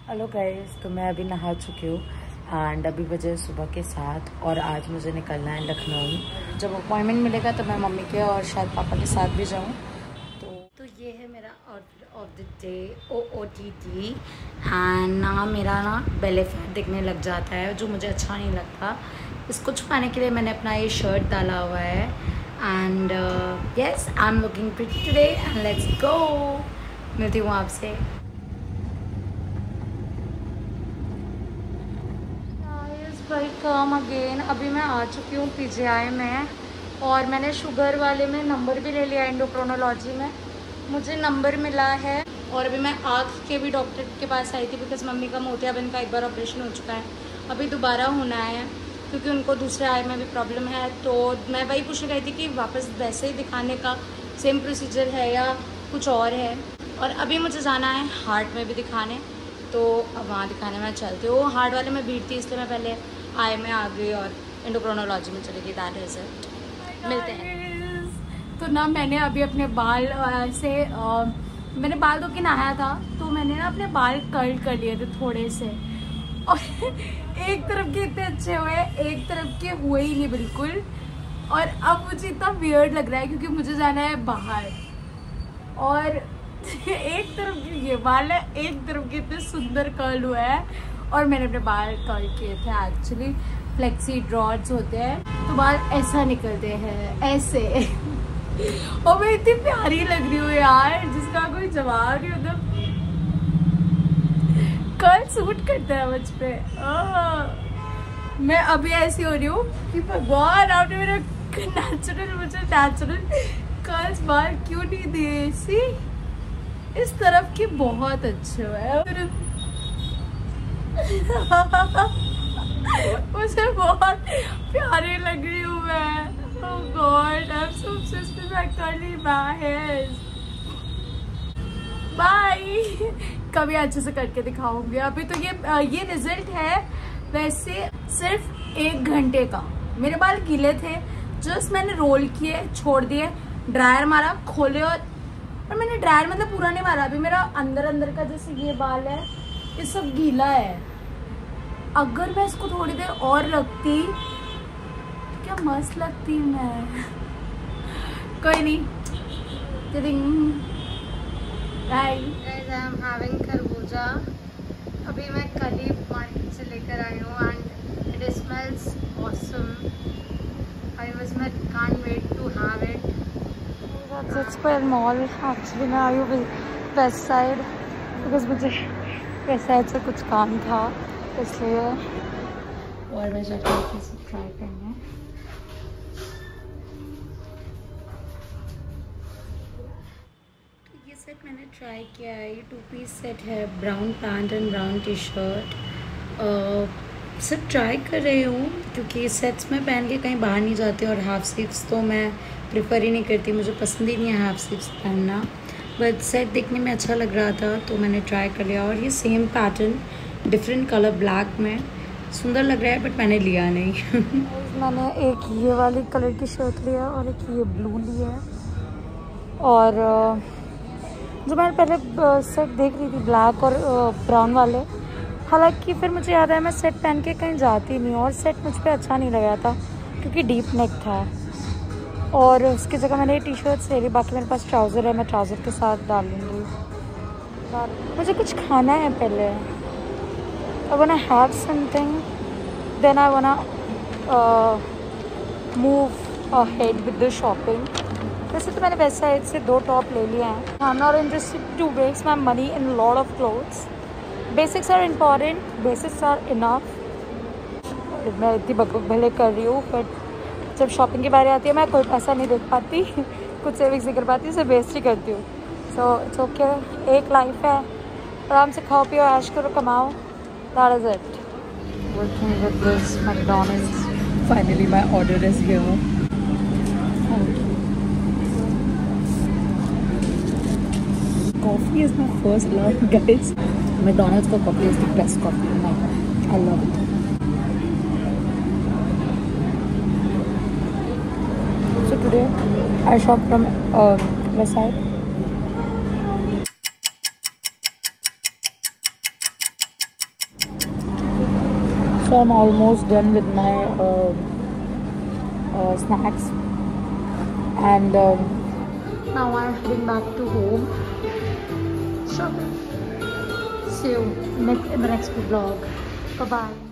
Hello guys, तो मैं अभी नहा चुकी हूँ एंड अभी बजे सुबह के 7 और आज मुझे निकलना है लखनऊ। जब अपॉइंटमेंट मिलेगा तो मैं मम्मी के और शायद पापा के साथ भी जाऊँ। तो ये है मेरा outfit of the day OOTD। And ना मेरा बेले फैट दिखने लग जाता है जो मुझे अच्छा नहीं लगता। इसको छुपाने के लिए मैंने अपना ये शर्ट डाला हुआ है and yes I am looking pretty today and let's go. मिलती हूँ आपसे। भाई कम अगेन, अभी मैं आ चुकी हूँ PGI में और मैंने शुगर वाले में नंबर भी ले लिया। एंडोक्रोनोलॉजी में मुझे नंबर मिला है और अभी मैं आँख के भी डॉक्टर के पास आई थी बिकॉज मम्मी का मोतियाबिंद का एक बार ऑपरेशन हो चुका है, अभी दोबारा होना है क्योंकि उनको दूसरे आई में भी प्रॉब्लम है। तो मैं वही पूछने गई थी कि वापस वैसे ही दिखाने का सेम प्रोसीजर है या कुछ और है। और अभी मुझे जाना है हार्ट में भी दिखाने, तो अब वहाँ दिखाने में चलती हूँ। हार्ट वाले में भीड़ थी इसलिए मैं पहले आई में आ गई और एंडोक्रोनोलॉजी में चली गई। That is it. मिलते हैं। तो ना मैंने अभी अपने बाल से मैंने बाल धो के नहाया था तो मैंने ना अपने बाल कर्ल कर लिए थे थोड़े से और एक तरफ के इतने अच्छे हुए, एक तरफ के हुए ही नहीं बिल्कुल। और अब मुझे इतना वियर्ड लग रहा है क्योंकि मुझे जाना है बाहर और एक तरफ के ये बाल है, एक तरफ के इतने सुंदर कर्ल हुआ है। और मैंने अपने बाल कर्ल किए थे, एक्चुअली फ्लेक्सी ड्रॉट्स होते हैं तो बाल ऐसा निकलते हैं ऐसे और मैं इतनी प्यारी लग रही हूँ यार जिसका कोई जवाब नहीं होता। कर्ल सूट करता है मुझ पे। मैं अभी ऐसी हो रही हूँ कि भगवान आपने मेरा मुझे नेचुरल कर्ल्स बाल क्यों नहीं दिए। सी इस तरफ की बहुत अच्छे है मुझे बहुत प्यारी लग रही हूँ मैं। Oh God, I'm so obsessed with my curly hairs. Bye. कभी अच्छे से करके दिखाऊंगी। अभी तो ये रिजल्ट है वैसे सिर्फ 1 घंटे का। मेरे बाल गीले थे, जस्ट मैंने रोल किए, छोड़ दिए, ड्रायर मारा, खोले और मैंने ड्रायर मतलब पूरा नहीं मारा। अभी मेरा अंदर का जैसे ये बाल है ये सब गीला है। अगर मैं इसको थोड़ी देर और रखती तो क्या मस्त लगती मैं। कोई नहीं। खरबूजा अभी मैं कल ही मार्केट से लेकर आई हूँ एंड इट स्मेल्स ऑसम। मैं can't wait to have it. Square Mall actually मैं आई हूँ वेस्ट साइड बिकॉज मुझे वेस्ट साइड से कुछ काम था इसलिए। और मैं जाकर ट्राई करना। तो ये सेट मैंने ट्राई किया है। ये 2 पीस सेट है, brown pant and brown t-shirt. सब ट्राई कर रही हूँ क्योंकि सेट्स में पहन के कहीं बाहर नहीं जाते और हाफ स्लीव्स तो मैं प्रेफर ही नहीं करती, मुझे पसंद ही नहीं है हाफ स्लीव्स पहनना। बट सेट देखने में अच्छा लग रहा था तो मैंने ट्राई कर लिया। और ये same pattern different colour black में सुंदर लग रहा है बट मैंने लिया नहीं। मैंने एक ये वाली कलर की शर्ट लिया और एक ये ब्लू लिया है। और जो मैंने पहले सेट देख रही थी ब्लैक और ब्राउन वाले, हालांकि फिर मुझे याद आया मैं सेट पहन के कहीं जाती नहीं और सेट मुझ पर अच्छा नहीं लगा था क्योंकि डीप नेक था। और उसकी जगह मैंने ये टी-शर्ट्स ले ली। बाकी मेरे पास ट्राउज़र है, मैं ट्राउज़र के साथ डाल लूँगी। मुझे कुछ खाना है पहले। I wanna have something, then I wanna move ahead with the shopping. वैसे तो मैंने वेस्ट साइड से 2 टॉप ले लिए हैं। I'm not interested to waste my money in a lot of clothes. Basics are important, basics are enough. मैं इतनी बकबक भले कर रही हूँ बट जब शॉपिंग की बारी आती है मैं कोई पैसा नहीं देख पाती कुछ सेविंग्स नहीं कर पाती, उसे वेस्ट ही करती हूँ। सो इट्स ओके, एक लाइफ है, आराम से खाओ पियो ऐश करो कमाओ। That is it. Working with this McDonald's. Finally, my order is here. Coffee is my first love, guys. McDonald's का coffee is the best coffee. Oh my God, I love it. So today, I shop from West Side. So I'm almost done with my snacks, and now I'm heading back to home. So see you in the next vlog. Bye bye.